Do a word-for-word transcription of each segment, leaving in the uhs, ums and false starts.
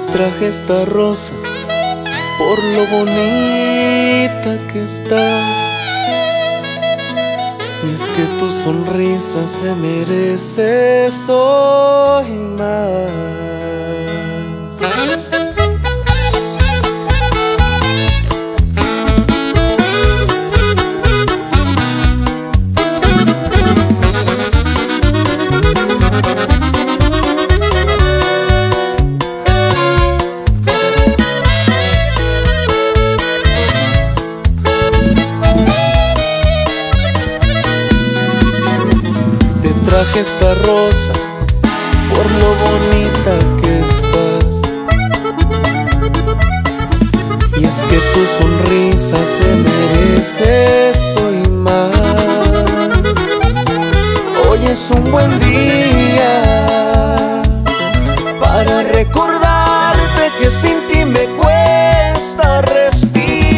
traje esta rosa por lo bonita que estás. Y es que tu sonrisa se merece eso y más. Traje esta rosa por lo bonita que estás. Y es que tu sonrisa se merece eso y más. Hoy es un buen día para recordarte que sin ti me cuesta respirar.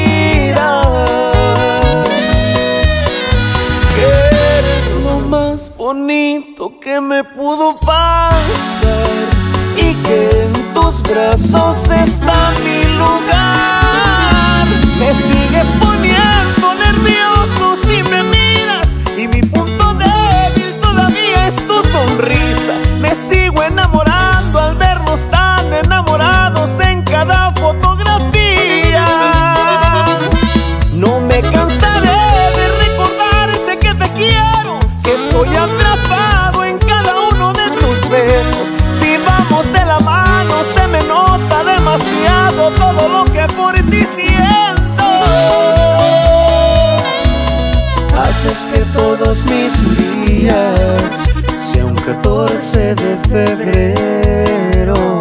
Bonito que me pudo pasar y que en tus brazos está mi lugar. Me sigues poniendo nervioso si me miras y mi punto débil todavía es tu sonrisa. Me sigo enamorando al vernos tan enamorados en cada fotografía. No me cansaré de recordarte que te quiero, que estoy atrapado en cada uno de tus besos. Si vamos de la mano se me nota demasiado todo lo que por ti siento. Haces que todos mis días sea un catorce de febrero.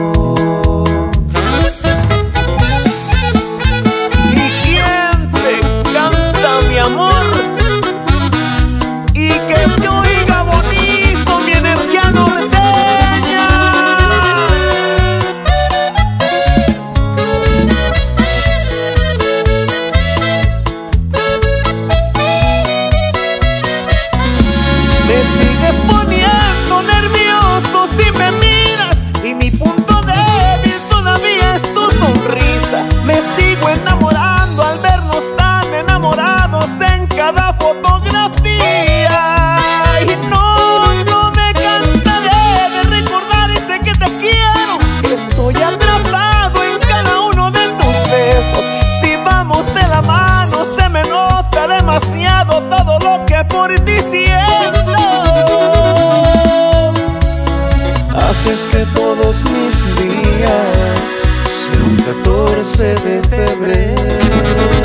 ¿Y quién te canta, mi amor? Me sigues poniendo nervioso si me miras y mi punto débil todavía es tu sonrisa. Me sigo enamorando al vernos tan enamorados en cada fotografía. Y no, no me cansaré de recordarte que te quiero, que estoy atrapado en cada uno de tus besos. Si vamos de la mano se me nota demasiado todo lo que por ti siento. Haces que todos mis días sea un catorce de febrero.